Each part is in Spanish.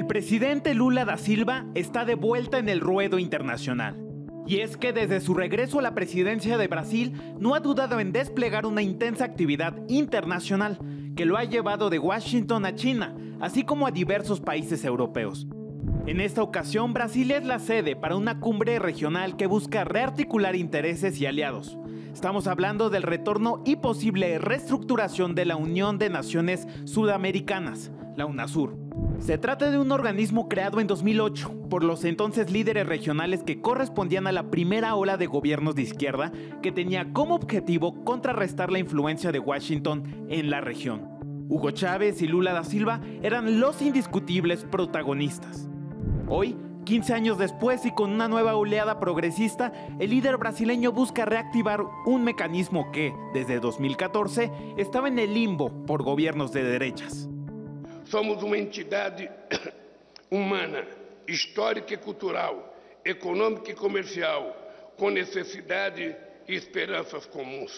presidente Lula da Silva está de vuelta en el ruedo internacional. Y es que desde su regreso a la presidencia de Brasil no ha dudado en desplegar una intensa actividad internacional que lo ha llevado de Washington a China, así como a diversos países europeos. En esta ocasión, Brasil es la sede para una cumbre regional que busca rearticular intereses y aliados. Estamos hablando del retorno y posible reestructuración de la Unión de Naciones Sudamericanas, la UNASUR. Se trata de un organismo creado en 2008 por los entonces líderes regionales que correspondían a la primera ola de gobiernos de izquierda que tenía como objetivo contrarrestar la influencia de Washington en la región. Hugo Chávez y Lula da Silva eran los indiscutibles protagonistas. Hoy, 15 años después y con una nueva oleada progresista, el líder brasileño busca reactivar un mecanismo que, desde 2014, estaba en el limbo por gobiernos de derechas. Somos uma entidade humana, histórica e cultural, econômica e comercial, com necessidade e esperanças comuns.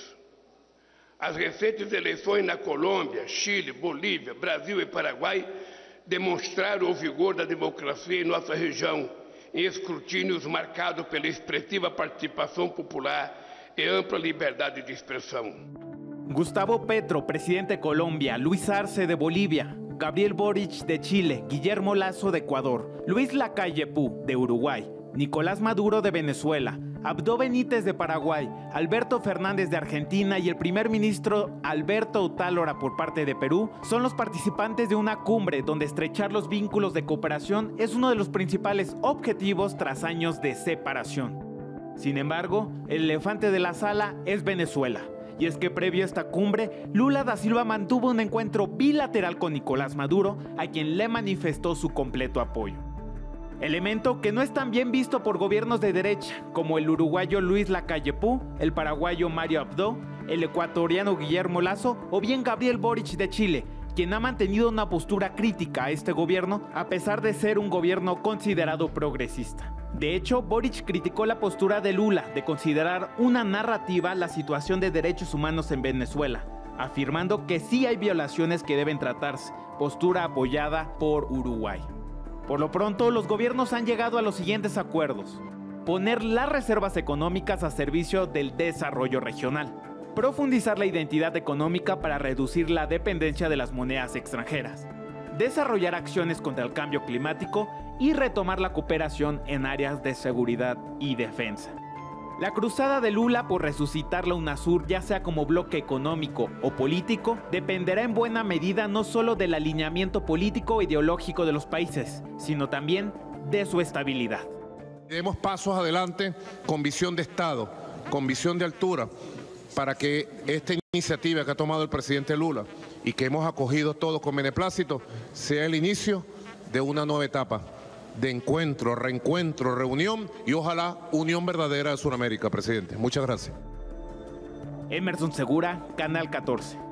As recentes eleições na Colômbia, Chile, Bolívia, Brasil e Paraguai demonstraram o vigor da democracia em nossa região, em escrutínios marcados pela expressiva participação popular e ampla liberdade de expressão. Gustavo Petro, presidente de Colombia, Luis Arce de Bolivia, Gabriel Boric de Chile, Guillermo Lasso de Ecuador, Luis Lacalle Pou de Uruguay, Nicolás Maduro de Venezuela, Abdo Benítez de Paraguay, Alberto Fernández de Argentina y el primer ministro Alberto Utálora por parte de Perú son los participantes de una cumbre donde estrechar los vínculos de cooperación es uno de los principales objetivos tras años de separación. Sin embargo, el elefante de la sala es Venezuela. Y es que previo a esta cumbre, Lula da Silva mantuvo un encuentro bilateral con Nicolás Maduro, a quien le manifestó su completo apoyo. Elemento que no es tan bien visto por gobiernos de derecha, como el uruguayo Luis Lacalle Pou, el paraguayo Mario Abdo, el ecuatoriano Guillermo Lasso o bien Gabriel Boric de Chile, quien ha mantenido una postura crítica a este gobierno a pesar de ser un gobierno considerado progresista. De hecho, Boric criticó la postura de Lula de considerar una narrativa la situación de derechos humanos en Venezuela, afirmando que sí hay violaciones que deben tratarse, postura apoyada por Uruguay. Por lo pronto, los gobiernos han llegado a los siguientes acuerdos: poner las reservas económicas a servicio del desarrollo regional, profundizar la identidad económica para reducir la dependencia de las monedas extranjeras, desarrollar acciones contra el cambio climático y retomar la cooperación en áreas de seguridad y defensa. La cruzada de Lula por resucitar la UNASUR, ya sea como bloque económico o político, dependerá en buena medida no solo del alineamiento político e ideológico de los países, sino también de su estabilidad. Demos pasos adelante con visión de Estado, con visión de altura, para que esta iniciativa que ha tomado el presidente Lula y que hemos acogido todos con beneplácito sea el inicio de una nueva etapa de encuentro, reencuentro, reunión y ojalá unión verdadera de Sudamérica, presidente. Muchas gracias. Emerson Segura, Canal 14.